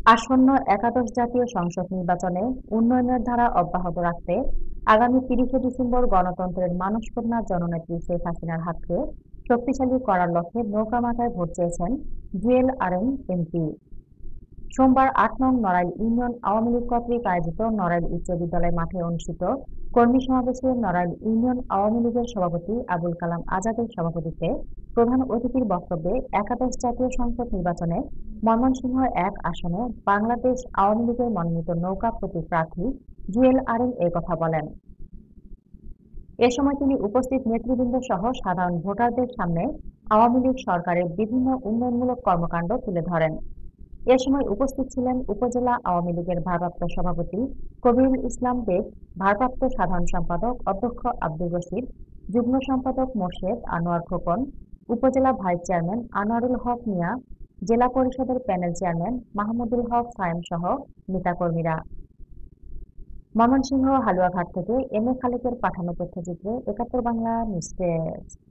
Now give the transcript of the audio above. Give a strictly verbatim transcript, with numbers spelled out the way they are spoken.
আসন্ন একাদশ জাতীয় সংসদ নির্বাচনে উন্নয়নের ধারা অব্যাহত রাখতে আগামী তিরিশে ডিসেম্বর গণতন্ত্রের মানসকন্যা জননেত্রী শেখ হাসিনার হাতকে শক্তিশালী করার লক্ষ্যে নৌকামাথায় ভোট চেয়েছেন জুয়েল আরেং এমপি। সোমবার আট নং নড়াইল ইউনিয়ন আওয়ামী লীগ কর্তৃক আয়োজিত নড়াইল উচ্চ বিদ্যালয় মাঠে অনুষ্ঠিত কর্মী সমাবেশে নড়াইল ইউনিয়ন আওয়ামী লীগের সভাপতি আবুল কালাম আজাদের সভাপতিত্বে প্রধান অতিথির বক্তব্যে একাদশ জাতীয় সংসদ নির্বাচনে ময়মনসিংহ এক আসনে বাংলাদেশ আওয়ামী লীগের মনোনীত নৌকা প্রতীক প্রার্থী জুয়েল আরেং এ কথা বলেন। এ সময় তিনি উপস্থিত নেতৃবৃন্দ সহ সাধারণ ভোটারদের সামনে আওয়ামী লীগ সরকারের বিভিন্ন উন্নয়নমূলক কর্মকাণ্ড তুলে ধরেন। এ সময় উপস্থিত ছিলেন উপজেলা আওয়ামী লীগের ভারপ্রাপ্ত সভাপতি কবিরুল ইসলাম বেগ, ভারপ্রাপ্ত সাধারণ সম্পাদক অধ্যক্ষ আব্দুর রশিদ, যুগ্ম সম্পাদক মোর্শেদ আনোয়ার খোকন, উপজেলা ভাইস চেয়ারম্যান আনোয়ারুল হক মিয়া, জেলা পরিষদের প্যানেল চেয়ারম্যান মাহমুদুল হক সায়েম সহ নেতাকর্মীরা। ময়মনসিংহ হালুয়াঘাট থেকে এম এ খালেকের পাঠানো তথ্যচিত্রে একাত্তর বাংলা নিউজ ডেস্ক।